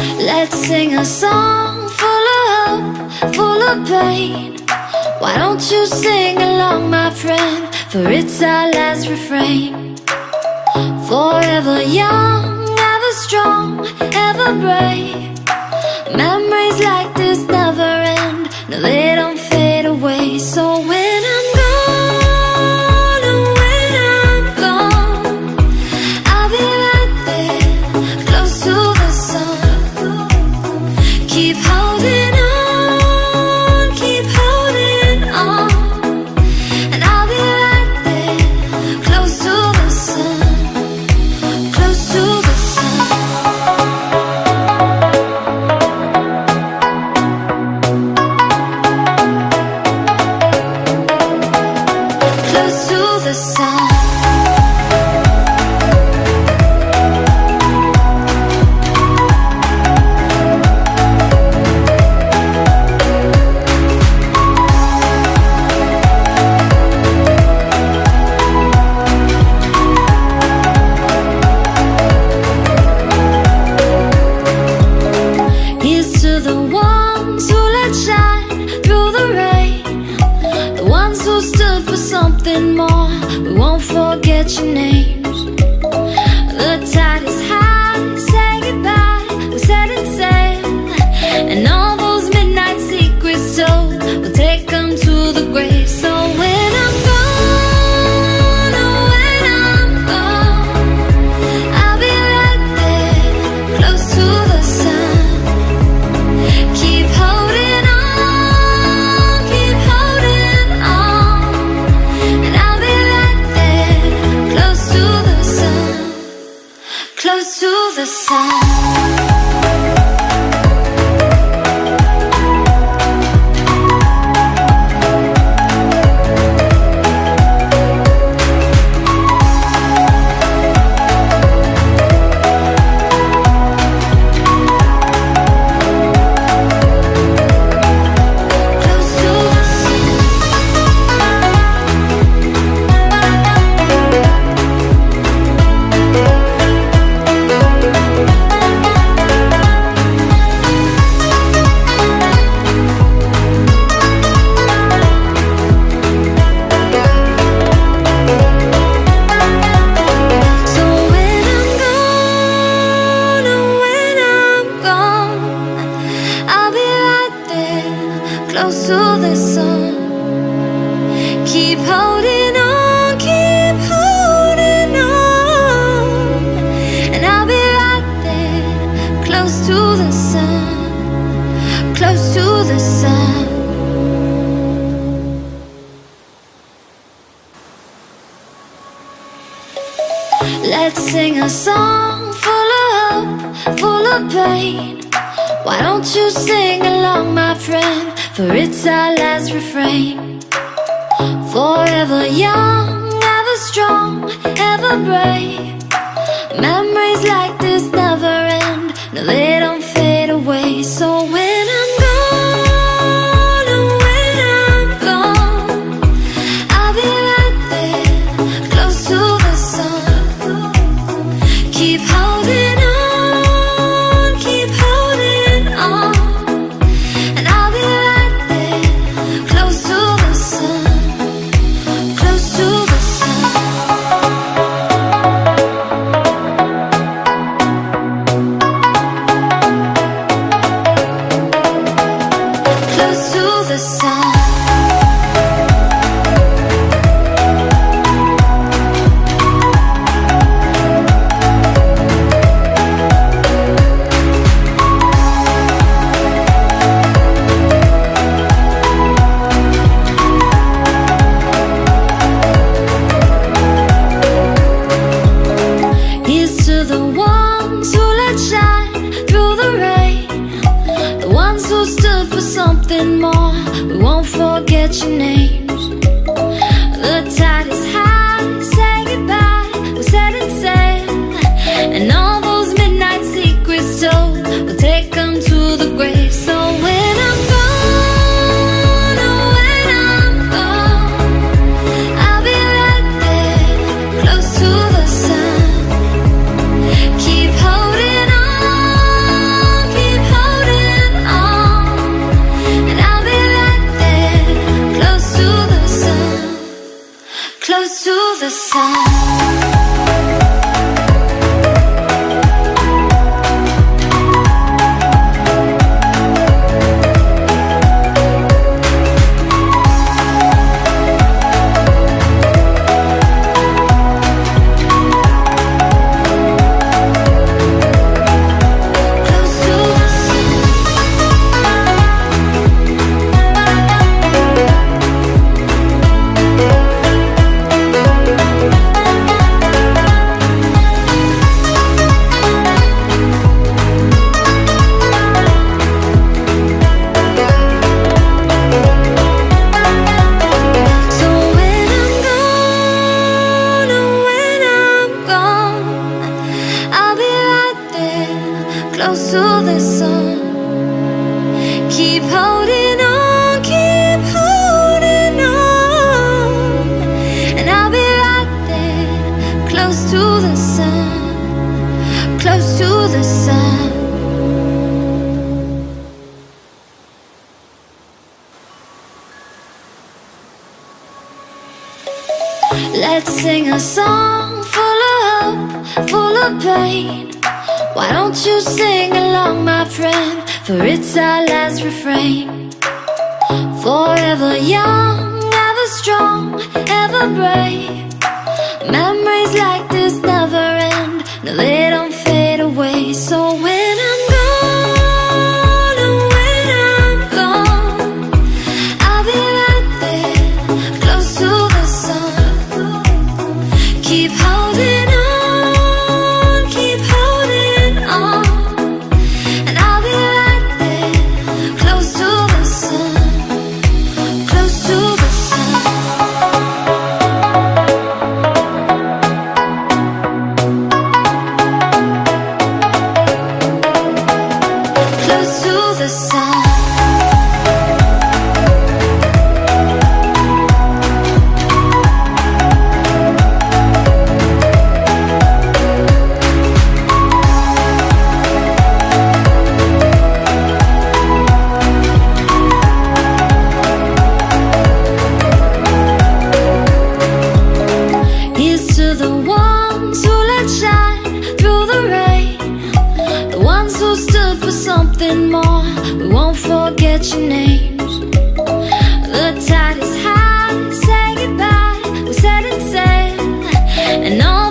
Let's sing a song full of hope, full of pain. Why don't you sing along, my friend? For it's our last refrain. Forever young, ever strong, ever brave. Memories like this never end. No, they don't fade away. So when I'm gone, oh, when I'm gone, I'll be right there, close to the sun. Keep holding on, keep holding on. And I'll be right there, close to the sun, close to the sun. Close to the sun. Here's to the ones who let shine through the rain, the ones who stood for something more. We won't forget your names. The tide is high, say goodbye, we set it sail. And all those midnight secrets told, we'll take them to the grave. So when I'm gone, oh, when I'm gone, I'll be right there, close to the sun. Keep holding on, keep holding on. And I'll be right there, close to the sun, close to the sun. Close to the sun. So when I'm gone, oh, when I'm gone, I'll be right there, close to the sun. Keep holding on, keep holding on. And I'll be right there, close to the sun, close to the sun. Let's sing a song full of hope, full of pain. Why don't you sing along, my friend? For it's our last refrain. Forever young, ever strong, ever brave. Memories like this never end. No, they don't fade away. So when I'm gone, oh, when I'm gone, I'll be right there, close to the sun. Keep holding on, keep holding on. And I'll be right there, close to the sun, close to the sun. Close to the sun. Here's to the ones who let shine through the rain, the ones who stood for something more. We won't forget your names. The tide is high, say goodbye, we set it sail. And all those midnight secrets told, we'll take them to the grave. So when I'm gone, oh, when I'm gone, I'll be right there, close to the sun. Keep holding on, close to the sun. Keep holding on, keep holding on, and I'll be right there, close to the sun, close to the sun. Let's sing a song full of hope, full of pain. Why don't you sing along, my friend, for it's our last refrain. Forever young, ever strong, ever brave. Memories like this never end, no, they don't fade away. So when I'm gone, and when I'm gone, I'll be right there, close to the sun. Keep holding on, keep holding on, and I'll be right there, close to the sun, close to the sun. Close to the sun. Here's to the ones who let shine through the rain, the ones who stood for something more. We won't forget your names. The tide is high, say goodbye, we're setting sail, and all